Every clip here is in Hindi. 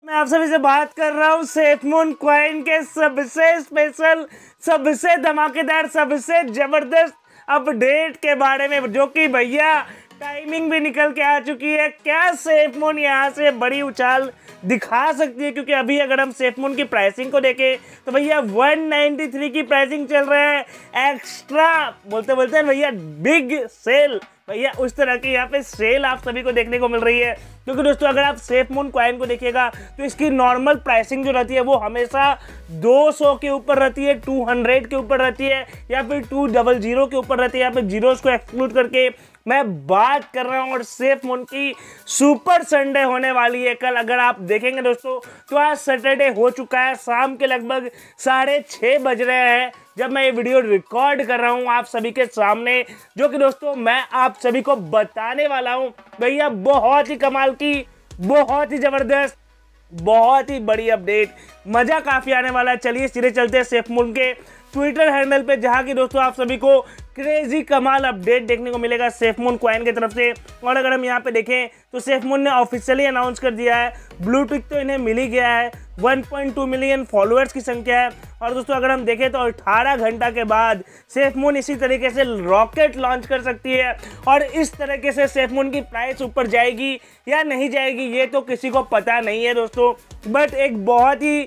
मैं आप सभी से बात कर रहा हूँ सेफमून कॉइन के सबसे स्पेशल, सबसे धमाकेदार, सबसे जबरदस्त अपडेट के बारे में, जो कि भैया टाइमिंग भी निकल के आ चुकी है। क्या सेफमून यहाँ से बड़ी उछाल दिखा सकती है? क्योंकि अभी अगर हम सेफमून की प्राइसिंग को देखें तो भैया 193 की प्राइसिंग चल रहा है। एक्स्ट्रा बोलते बोलते भैया बिग सेल, भैया उस तरह की यहाँ पे सेल आप सभी को देखने को मिल रही है। क्योंकि दोस्तों अगर आप सेफमून कॉइन को देखिएगा तो इसकी नॉर्मल प्राइसिंग जो रहती है वो हमेशा 200 के ऊपर रहती है, 200 के ऊपर रहती है, या फिर 200 के ऊपर रहती है। यहाँ पे जीरोस को एक्सक्लूड करके मैं बात कर रहा हूँ। और सेफमून की सुपर संडे होने वाली है कल। अगर आप देखेंगे दोस्तों तो आज सैटरडे हो चुका है, शाम के लगभग 6:30 बज रहे हैं जब मैं ये वीडियो रिकॉर्ड कर रहा हूँ आप सभी के सामने, जो कि दोस्तों मैं आप सभी को बताने वाला हूँ भैया बहुत ही कमाल की, बहुत ही जबरदस्त, बहुत ही बड़ी अपडेट, मजा काफी आने वाला है। चलिए सीधे चलते हैं सेफमून के ट्विटर हैंडल पे, जहां की दोस्तों आप सभी को क्रेजी कमाल अपडेट देखने को मिलेगा सेफमून कॉइन की तरफ से। और अगर हम यहां पे देखें तो सेफमून ने ऑफिशियली अनाउंस कर दिया है, ब्लू टिक तो इन्हें मिल ही गया है, 1.2 मिलियन फॉलोअर्स की संख्या है। और दोस्तों अगर हम देखें तो 18 घंटा के बाद सेफमून इसी तरीके से रॉकेट लॉन्च कर सकती है। और इस तरीके से सेफमून की प्राइस ऊपर जाएगी या नहीं जाएगी ये तो किसी को पता नहीं है दोस्तों, बट एक बहुत ही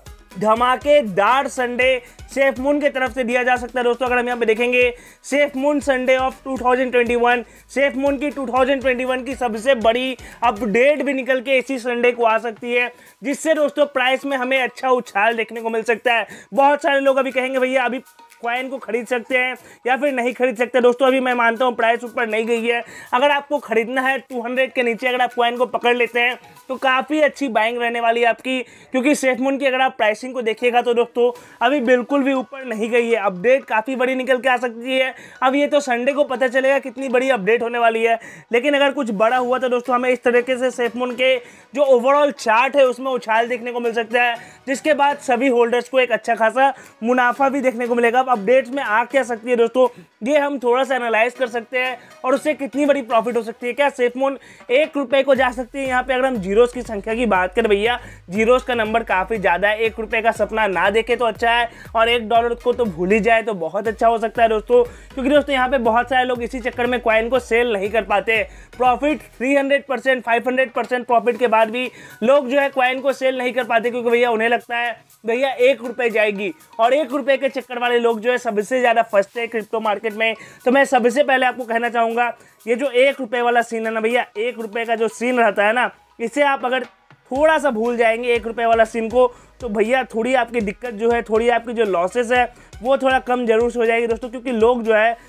धमाकेदार संडे सेफमून की तरफ से दिया जा सकता है दोस्तों। अगर हम यहाँ पे देखेंगे सेफमून संडे ऑफ 2021, सेफमून की 2021 की सबसे बड़ी अपडेट भी निकल के इसी संडे को आ सकती है, जिससे दोस्तों प्राइस में हमें अच्छा उछाल देखने को मिल सकता है। बहुत सारे लोग अभी कहेंगे भैया अभी कॉइन को खरीद सकते हैं या फिर नहीं खरीद सकते। दोस्तों अभी मैं मानता हूँ प्राइस ऊपर नहीं गई है। अगर आपको खरीदना है 200 के नीचे अगर आप कॉइन को पकड़ लेते हैं तो काफ़ी अच्छी बाइंग रहने वाली है आपकी। क्योंकि सेफमून की अगर आप प्राइसिंग को देखिएगा तो दोस्तों अभी बिल्कुल भी ऊपर नहीं गई है। अपडेट काफ़ी बड़ी निकल के आ सकती है। अब ये तो संडे को पता चलेगा कितनी बड़ी अपडेट होने वाली है, लेकिन अगर कुछ बड़ा हुआ तो दोस्तों हमें इस तरीके से सेफमून के जो ओवरऑल चार्ट है उसमें उछाल देखने को मिल सकता है, जिसके बाद सभी होल्डर्स को एक अच्छा खासा मुनाफा भी देखने को मिलेगा। अब अपडेट्स में आ क्या सकती है दोस्तों ये हम थोड़ा सा एनालाइज कर सकते हैं और उससे कितनी बड़ी प्रॉफिट हो सकती है। क्या सेफमून 1 रुपए को जा सकती है? यहाँ पे अगर हम जीरोस की संख्या की बात करें भैया, जीरोस का नंबर काफ़ी ज़्यादा है। 1 रुपए का सपना ना देखे तो अच्छा है, और $1 को तो भूल ही जाए तो बहुत अच्छा हो सकता है दोस्तों। क्योंकि दोस्तों यहाँ पे बहुत सारे लोग इसी चक्कर में कॉइन को सेल नहीं कर पाते। प्रॉफिट 300%, 500% प्रॉफिट के बाद भी लोग जो है कॉइन को सेल नहीं कर पाते, क्योंकि भैया उन्हें लगता है भैया 1 रुपए जाएगी। और 1 रुपए के चक्कर वाले लोग जो है सबसे ज़्यादा फंसते हैं क्रिप्टो मार्केट में। तो मैं सबसे पहले आपको कहना चाहूँगा ये जो 1 रुपए वाला सीन है ना भैया, 1 रुपए का जो सीन रहता है ना, इसे आप अगर थोड़ा सा भूल जाएंगे 1 रुपए वाला सीन को, तो भैया थोड़ी आपकी दिक्कत जो है, थोड़ी आपकी जो लॉसेस है वो थोड़ा कम जरूर हो जाएगी दोस्तों। क्योंकि लोग जो है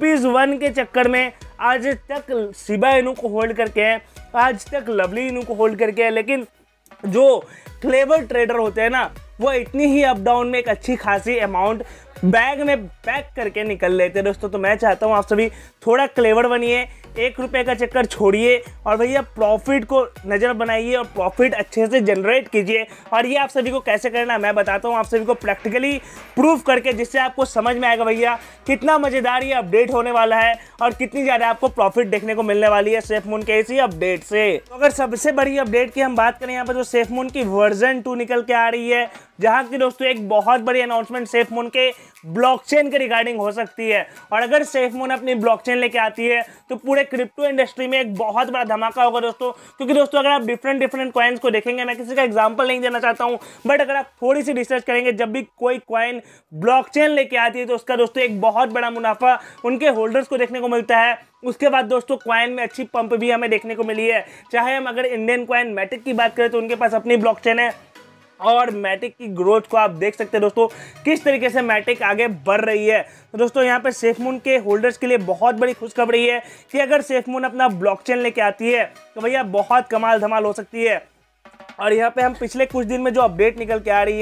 ₹1 के चक्कर में आज तक शिबा इनू को होल्ड करके हैं, आज तक लवली इनू को होल्ड करके है, लेकिन जो क्लेवर ट्रेडर होते हैं ना वो इतनी ही अप डाउन में एक अच्छी खासी अमाउंट बैग में पैक करके निकल लेते हैं दोस्तों। तो मैं चाहता हूँ आप सभी थोड़ा क्लेवर बनिए, 1 रुपए का चक्कर छोड़िए और भैया प्रॉफिट को नज़र बनाइए और प्रॉफिट अच्छे से जनरेट कीजिए। और ये आप सभी को कैसे करना है मैं बताता हूँ आप सभी को प्रैक्टिकली प्रूफ करके, जिससे आपको समझ में आएगा भैया कितना मज़ेदार ये अपडेट होने वाला है और कितनी ज़्यादा आपको प्रॉफिट देखने को मिलने वाली है सेफमून के इसी अपडेट से। तो अगर सबसे बड़ी अपडेट की हम बात करें यहाँ पर, तो सेफमून की वर्जन 2 निकल के आ रही है, जहाँ की दोस्तों एक बहुत बड़ी अनाउंसमेंट सेफमून के ब्लॉकचेन के रिगार्डिंग हो सकती है। और अगर सेफमून अपनी ब्लॉकचेन लेके आती है तो पूरे क्रिप्टो इंडस्ट्री में एक बहुत बड़ा धमाका होगा दोस्तों। क्योंकि दोस्तों अगर आप डिफरेंट कॉइन्स को देखेंगे, मैं किसी का एग्जांपल नहीं देना चाहता हूं, बट अगर आप थोड़ी सी रिसर्च करेंगे, जब भी कोई कॉइन ब्लॉकचेन लेके आती है तो उसका दोस्तों एक बहुत बड़ा मुनाफा उनके होल्डर्स को देखने को मिलता है। उसके बाद दोस्तों कॉइन में अच्छी पंप भी हमें देखने को मिली है। चाहे हम अगर इंडियन कॉइन मैटिक की बात करें तो उनके पास अपनी ब्लॉकचेन है, और मैटिक की ग्रोथ को आप देख सकते हैं दोस्तों किस तरीके से मैटिक आगे बढ़ रही है। तो दोस्तों यहाँ पे सेफमून के होल्डर्स के लिए बहुत बड़ी खुशखबरी है कि अगर सेफमून अपना ब्लॉकचेन लेके आती है तो भैया बहुत कमाल धमाल हो सकती है। और यहाँ पे हम पिछले कुछ दिन में जो अपडेट निकल के आ रही है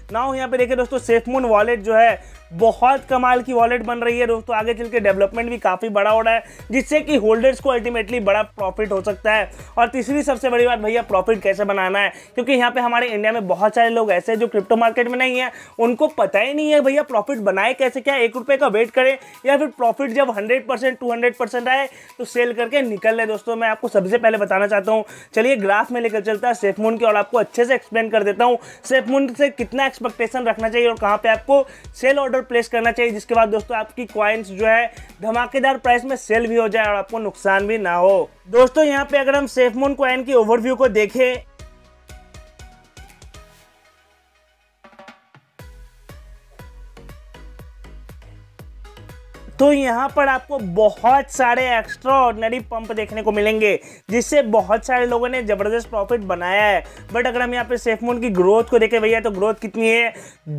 नाउ यहाँ पे देखिए दोस्तों सेफमून वॉलेट जो है बहुत कमाल की वॉलेट बन रही है दोस्तों। आगे चल के डेवलपमेंट भी काफ़ी बड़ा हो रहा है, जिससे कि होल्डर्स को अल्टीमेटली बड़ा प्रॉफिट हो सकता है। और तीसरी सबसे बड़ी बात भैया, प्रॉफिट कैसे बनाना है, क्योंकि यहाँ पे हमारे इंडिया में बहुत सारे लोग ऐसे हैं जो क्रिप्टो मार्केट में नहीं है, उनको पता ही नहीं है भैया प्रॉफिट बनाए कैसे, क्या 1 रुपये का वेट करें या फिर प्रॉफिट जब 100% 200% आए तो सेल करके निकल ले। दोस्तों मैं आपको सबसे पहले बताना चाहता हूँ, चलिए ग्राफ में लेकर चलता है सेफमून के और आपको अच्छे से एक्सप्लेन कर देता हूँ सेफमून से कितना एक्सपेक्टेशन रखना चाहिए और कहाँ पे आपको सेल ऑर्डर प्लेस करना चाहिए, जिसके बाद दोस्तों आपकी कॉइन्स जो है धमाकेदार प्राइस में सेल भी हो जाए और आपको नुकसान भी ना हो। दोस्तों यहाँ पे अगर हम सेफमून कॉइन की ओवरव्यू को देखें तो यहाँ पर आपको बहुत सारे एक्स्ट्रा ऑर्डिनरी पंप देखने को मिलेंगे, जिससे बहुत सारे लोगों ने ज़बरदस्त प्रॉफिट बनाया है। बट अगर हम यहाँ पे सेफमून की ग्रोथ को देखें भैया, तो ग्रोथ कितनी है,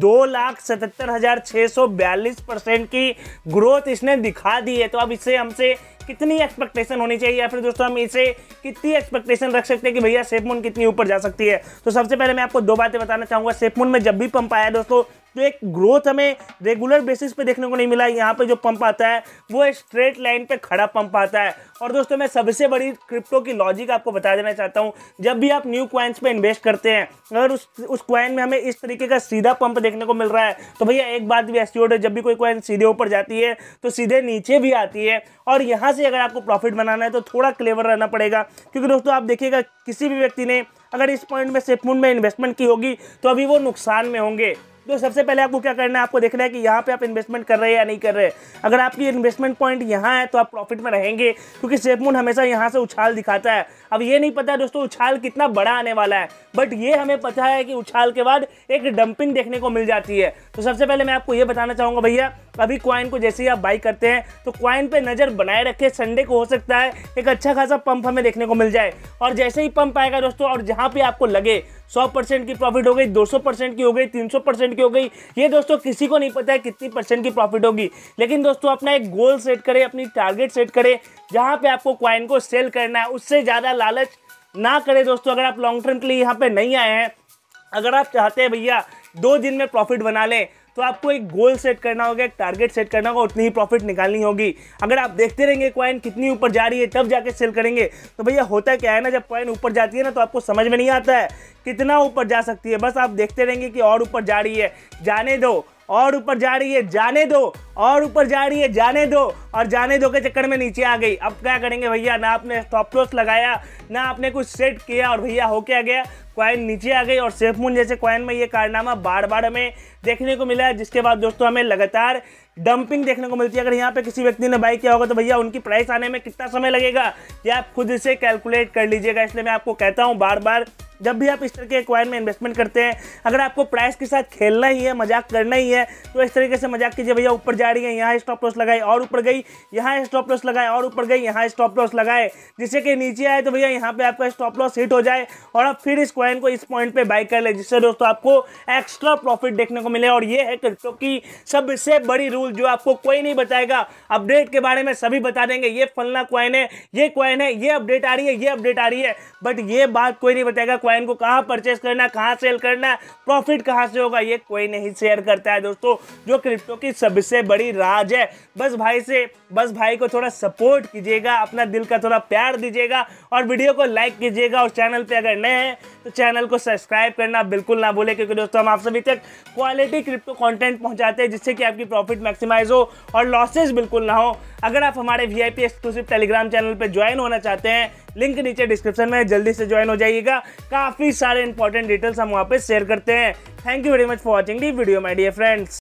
2,77,642% की ग्रोथ इसने दिखा दी है। तो अब इससे हमसे कितनी एक्सपेक्टेशन होनी चाहिए, या फिर दोस्तों हम इसे कितनी एक्सपेक्टेशन रख सकते हैं कि भैया सेफमून कितनी ऊपर जा सकती है। तो सबसे पहले मैं आपको 2 बातें बताना चाहूँगा। सेफमून में जब भी पंप आया दोस्तों, तो एक ग्रोथ हमें रेगुलर बेसिस पे देखने को नहीं मिला। यहाँ पे जो पंप आता है वो स्ट्रेट लाइन पे खड़ा पंप आता है। और दोस्तों मैं सबसे बड़ी क्रिप्टो की लॉजिक आपको बता देना चाहता हूँ, जब भी आप न्यू कॉइन्स पे इन्वेस्ट करते हैं, अगर उस कॉइन में हमें इस तरीके का सीधा पंप देखने को मिल रहा है, तो भैया एक बात भी एश्योर्ड है, जब भी कोई कॉइन सीधे ऊपर जाती है तो सीधे नीचे भी आती है। और यहाँ से अगर आपको प्रॉफिट बनाना है तो थोड़ा क्लेवर रहना पड़ेगा, क्योंकि दोस्तों आप देखिएगा किसी भी व्यक्ति ने अगर इस पॉइंट में सेफमून में इन्वेस्टमेंट की होगी तो अभी वो नुकसान में होंगे। तो सबसे पहले आपको क्या करना है, आपको देखना है कि यहाँ पे आप इन्वेस्टमेंट कर रहे हैं या नहीं कर रहे। अगर आपकी इन्वेस्टमेंट पॉइंट यहाँ है तो आप प्रॉफिट में रहेंगे, क्योंकि सेफमून हमेशा यहाँ से उछाल दिखाता है। अब ये नहीं पता दोस्तों उछाल कितना बड़ा आने वाला है, बट ये हमें पता है कि उछाल के बाद एक डंपिंग देखने को मिल जाती है। तो सबसे पहले मैं आपको ये बताना चाहूँगा भैया, अभी कॉइन को जैसे ही आप बाई करते हैं तो कॉइन पे नज़र बनाए रखें। संडे को हो सकता है एक अच्छा खासा पंप हमें देखने को मिल जाए, और जैसे ही पंप आएगा दोस्तों, और जहाँ पे आपको लगे 100% की प्रॉफिट हो गई, 200% की हो गई, 300% की हो गई, ये दोस्तों किसी को नहीं पता है कितनी परसेंट की प्रॉफिट होगी। लेकिन दोस्तों अपना एक गोल सेट करें, अपनी टारगेट सेट करें, जहाँ पे आपको कॉइन को सेल करना है, उससे ज़्यादा लालच ना करें दोस्तों। अगर आप लॉन्ग टर्म के लिए यहाँ पे नहीं आए हैं, अगर आप चाहते हैं भैया 2 दिन में प्रॉफिट बना लें, तो आपको एक गोल सेट करना होगा, एक टारगेट सेट करना होगा, उतनी ही प्रॉफिट निकालनी होगी। अगर आप देखते रहेंगे कॉइन कितनी ऊपर जा रही है तब जाके सेल करेंगे, तो भैया होता क्या है ना, जब कॉइन ऊपर जाती है ना तो आपको समझ में नहीं आता है कितना ऊपर जा सकती है। बस आप देखते रहेंगे कि और ऊपर जा रही है, जाने दो, और ऊपर जा रही है, जाने दो, और ऊपर जा रही है, जाने दो, और जाने दो के चक्कर में नीचे आ गई। अब क्या करेंगे भैया, ना आपने स्टॉप लॉस लगाया, ना आपने कुछ सेट किया, और भैया हो क्या गया, कॉइन नीचे आ गई। और सेफमून जैसे कॉइन में ये कारनामा बार बार हमें देखने को मिला है, जिसके बाद दोस्तों हमें लगातार डंपिंग देखने को मिलती है। अगर यहाँ पे किसी व्यक्ति ने बाई किया होगा तो भैया उनकी प्राइस आने में कितना समय लगेगा, ये आप खुद से कैलकुलेट कर लीजिएगा। इसलिए मैं आपको कहता हूँ बार बार, जब भी आप इस तरह के कॉइन में इन्वेस्टमेंट करते हैं, अगर आपको प्राइस के साथ खेलना ही है, मजाक करना ही है, तो इस तरीके से मजाक कीजिए। भैया ऊपर जा रही है, यहाँ स्टॉप लॉस लगाए और ऊपर गई, यहाँ स्टॉप लॉस लगाए और ऊपर गई, यहाँ स्टॉप लॉस लगाए, जिससे कि नीचे आए तो भैया यहाँ पे आपका स्टॉप लॉस हिट हो जाए और आप फिर इस कॉइन को इस पॉइंट पे बाई कर ले, जिससे दोस्तों आपको एक्स्ट्रा प्रॉफिट देखने को मिले। और ये है क्रिप्टो की सबसे बड़ी रूल, जो आपको कोई नहीं बताएगा। अपडेट के बारे में सभी बता देंगे, ये फलना कॉइन है, ये कॉइन है, ये अपडेट आ रही है, ये अपडेट आ रही है, बट ये बात कोई नहीं बताएगा कॉइन को कहाँ परचेस करना, कहाँ सेल करना, प्रॉफिट कहाँ से होगा, ये कोई नहीं शेयर करता है दोस्तों, जो क्रिप्टो की सबसे बड़ी राज है। बस भाई को थोड़ा सपोर्ट कीजिएगा, अपना दिल का थोड़ा प्यार दीजिएगा, और वीडियो को लाइक कीजिएगा, और चैनल पे अगर नए हैं तो चैनल को सब्सक्राइब करना बिल्कुल ना भूलें, क्योंकि दोस्तों हम आप सभी तक क्वालिटी क्रिप्टो कंटेंट पहुंचाते हैं, जिससे कि आपकी प्रॉफिट मैक्सिमाइज हो और लॉसेस बिल्कुल ना हो। अगर आप हमारे VIP एक्सक्लूसिव टेलीग्राम चैनल पे ज्वाइन होना चाहते हैं, लिंक नीचे डिस्क्रिप्शन में, जल्दी से ज्वाइन हो जाइएगा। काफ़ी सारे इंपॉर्टेंट डिटेल्स हम वहाँ पे शेयर करते हैं। Thank you very much for watching the video my dear friends.